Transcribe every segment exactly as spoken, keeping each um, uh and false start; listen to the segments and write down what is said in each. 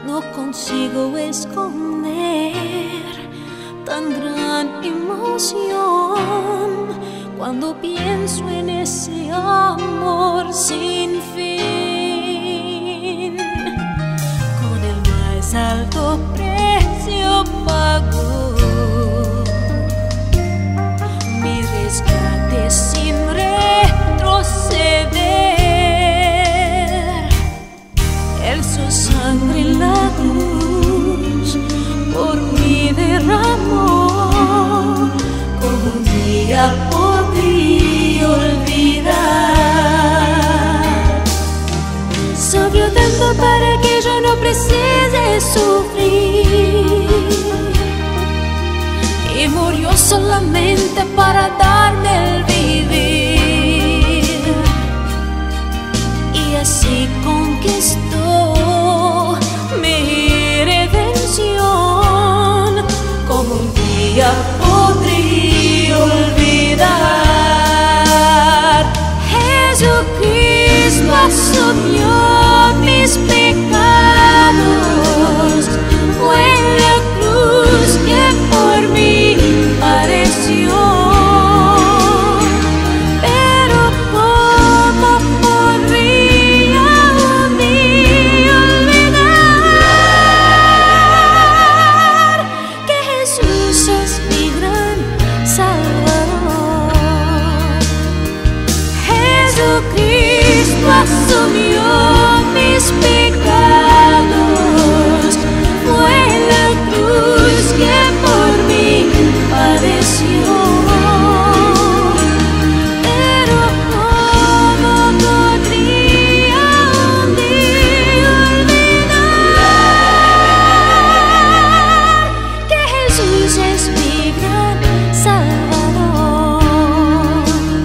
no consigo esconder tan gran emoción cuando pienso en ese amor sin fin. Con el más alto precio pagó mi rescate sin retroceder. Él su sangre en la cruz por mí derramó. Como un día podría olvidar. Sufrió tanto para que yo no precise sufrir, y murió solamente para darme el vivir, y así conquistó mi redención. Como un día podría olvidar, Jesucristo asumió mis pecados, fue la cruz que por mí padeció. Pero ¿cómo podría un día olvidar que Jesús es mi gran Salvador? Jesucristo asumió mis pecados, fue la cruz que por mí padeció. Pero ¿cómo podría un día olvidar que Jesús es mi gran Salvador?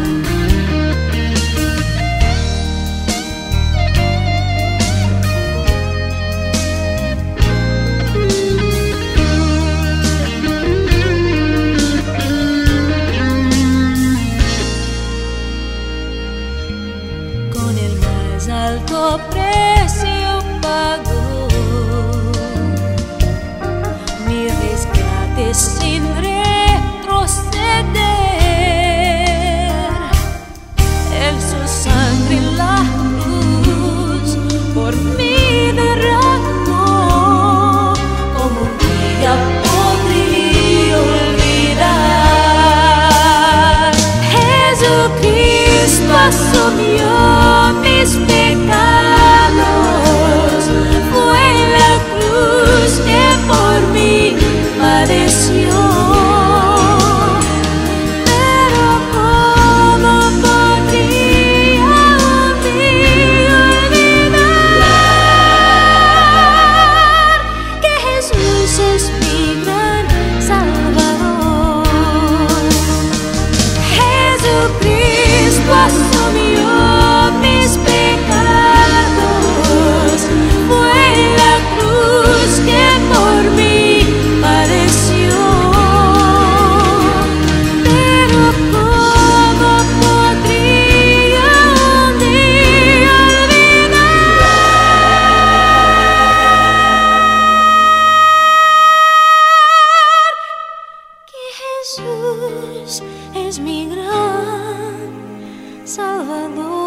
Con el más alto precio pagó mi rescate sin retroceder. Él su sangre en la cruz por mí derramó. Como un día podría olvidar, Jesucristo asumió mis pecados, fue la cruz que por mí padeció. Pero ¿cómo podría un día olvidar que Jesús es mi gran Salvador? Jesucristo asumió mis pecados, fue la cruz que por mí padeció. Pero ¿cómo podría un día olvidar que Jesús es mi gran Salvador?